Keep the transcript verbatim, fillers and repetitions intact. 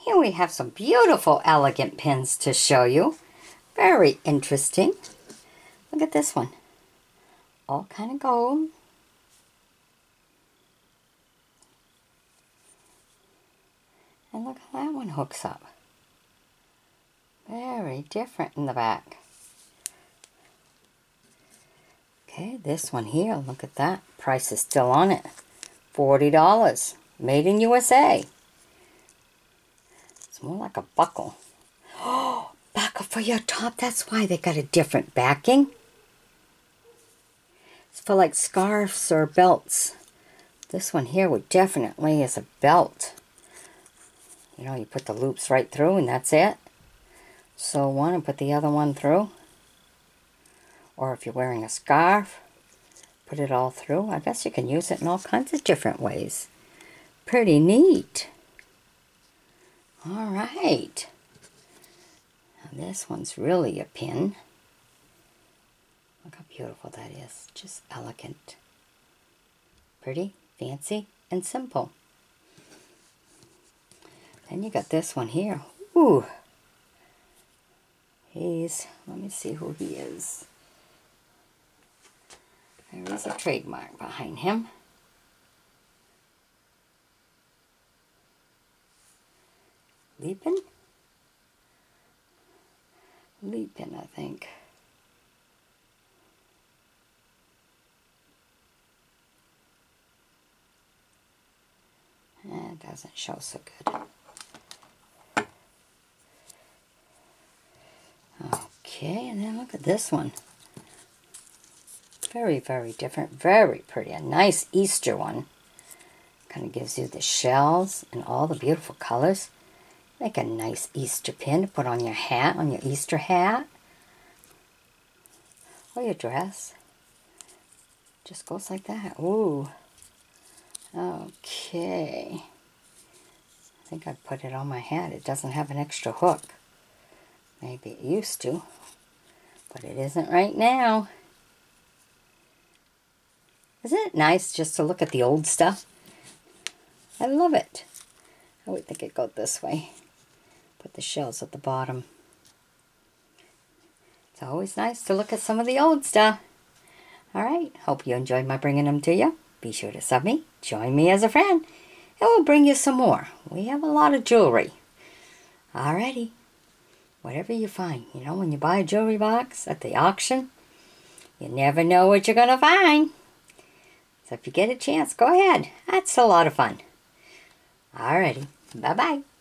Here we have some beautiful, elegant pins to show you. Very interesting. Look at this one. All kind of gold. And look how that one hooks up. Very different in the back. Okay, this one here, look at that. Price is still on it. forty dollars. Made in U S A. It's more like a buckle. Oh, buckle for your top. That's why they got a different backing. It's for like scarves or belts. This one here would definitely is a belt. You know, you put the loops right through and that's it. Sew one and put the other one through. Or if you're wearing a scarf, put it all through. I guess you can use it in all kinds of different ways. Pretty neat. All right. Now this one's really a pin. Look how beautiful that is. Just elegant. Pretty, fancy, and simple. Then you got this one here. Ooh. He's, let me see who he is. There is a trademark behind him. Leapin? Leapin, I think. It doesn't show so good. Okay, and then look at this one. Very, very different. Very pretty. A nice Easter one. Kind of gives you the shells and all the beautiful colors. Make a nice Easter pin to put on your hat, on your Easter hat. Or your dress. Just goes like that. Ooh. Okay. I think I put it on my hat. It doesn't have an extra hook. Maybe it used to. But it isn't right now. Isn't it nice just to look at the old stuff? I love it. I would think it'd go this way. Put the shells at the bottom. It's always nice to look at some of the old stuff. Alright, hope you enjoyed my bringing them to you. Be sure to sub me, join me as a friend, and we'll bring you some more. We have a lot of jewelry. Alrighty. Whatever you find, you know, when you buy a jewelry box at the auction, you never know what you're going to find. So if you get a chance, go ahead. That's a lot of fun. Alrighty. Bye-bye.